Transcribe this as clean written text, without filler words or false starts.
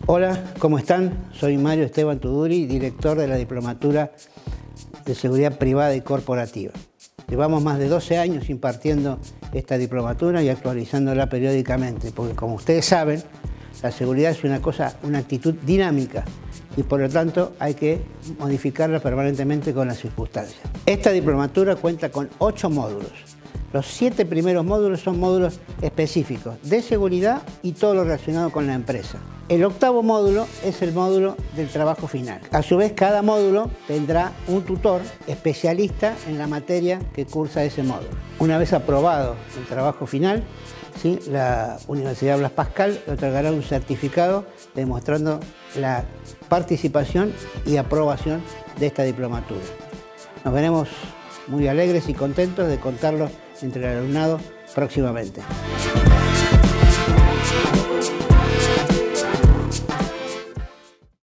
Hola, ¿cómo están? Soy Mario Esteban Tuduri, director de la Diplomatura de Seguridad Privada y Corporativa. Llevamos más de 12 años impartiendo esta diplomatura y actualizándola periódicamente, porque como ustedes saben, la seguridad es una actitud dinámica y por lo tanto hay que modificarla permanentemente con las circunstancias. Esta diplomatura cuenta con 8 módulos. Los 7 primeros módulos son módulos específicos de seguridad y todo lo relacionado con la empresa. El 8º módulo es el módulo del trabajo final. A su vez, cada módulo tendrá un tutor especialista en la materia que cursa ese módulo. Una vez aprobado el trabajo final, ¿sí?, la Universidad Blas Pascal le otorgará un certificado demostrando la participación y aprobación de esta diplomatura. Nos veremos muy alegres y contentos de contarlo entre el alumnado próximamente.